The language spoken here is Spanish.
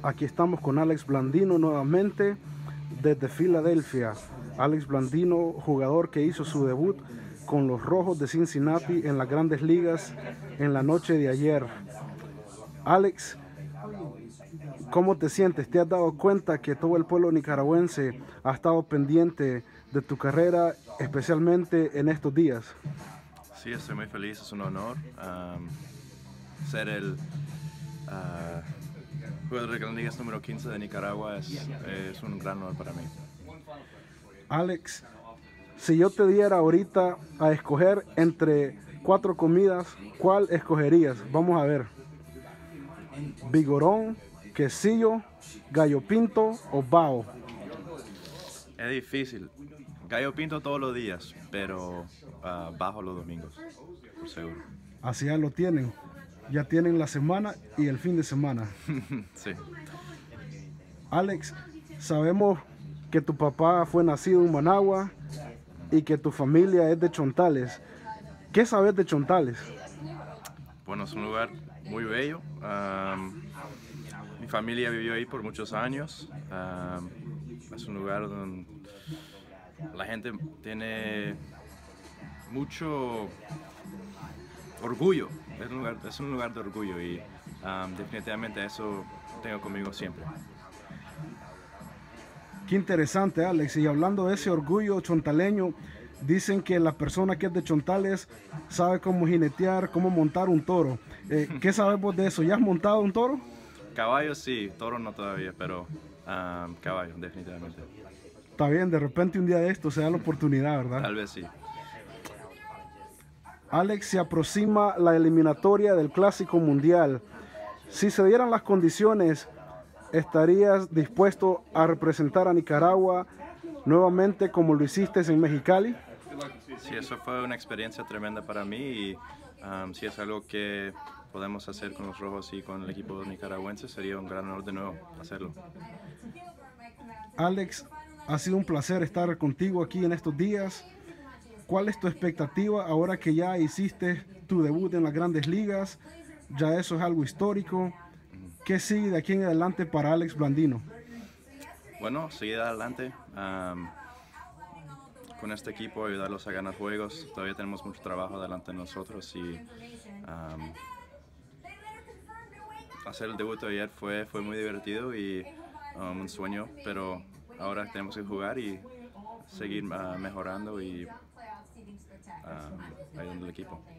Aquí estamos con Alex Blandino nuevamente desde Filadelfia. Alex Blandino, jugador que hizo su debut con los Rojos de Cincinnati en las Grandes Ligas en la noche de ayer. Alex, ¿cómo te sientes? ¿Te has dado cuenta que todo el pueblo nicaragüense ha estado pendiente de tu carrera, especialmente en estos días? Sí, estoy muy feliz, es un honor ser el jugador de Grandes Ligas número 15 de Nicaragua, es un gran honor para mí. Alex, si yo te diera ahorita a escoger entre 4 comidas, ¿cuál escogerías? Vamos a ver. Vigorón, quesillo, gallo pinto o bao. Es difícil, gallo pinto todos los días, pero bajo los domingos, por seguro. Así ya lo tienen. Ya tienen la semana y el fin de semana. Sí. Alex, sabemos que tu papá fue nacido en Managua y que tu familia es de Chontales. ¿Qué sabes de Chontales? Bueno, es un lugar muy bello. Mi familia vivió ahí por muchos años. Es un lugar donde la gente tiene mucho orgullo. Es un lugar de orgullo y definitivamente eso tengo conmigo siempre. Qué interesante, Alex. Y hablando de ese orgullo chontaleño, dicen que la persona que es de Chontales sabe cómo jinetear, cómo montar un toro. ¿Qué sabes vos de eso? ¿Ya has montado un toro? Caballos sí, toros no todavía, pero caballos definitivamente. Está bien, de repente un día de esto se da la oportunidad, ¿verdad? Tal vez sí. Alex, se aproxima la eliminatoria del Clásico Mundial. Si se dieran las condiciones, ¿estarías dispuesto a representar a Nicaragua nuevamente como lo hiciste en Mexicali? Sí, eso fue una experiencia tremenda para mí y si es algo que podemos hacer con los Rojos y con el equipo nicaragüense, sería un gran honor de nuevo hacerlo. Alex, ha sido un placer estar contigo aquí en estos días. ¿Cuál es tu expectativa ahora que ya hiciste tu debut en las Grandes Ligas? Ya eso es algo histórico. ¿Qué sigue de aquí en adelante para Alex Blandino? Bueno, seguir adelante con este equipo, ayudarlos a ganar juegos. Todavía tenemos mucho trabajo delante de nosotros y hacer el debut de ayer fue muy divertido y un sueño, pero ahora tenemos que jugar y seguir mejorando y ayudando al equipo.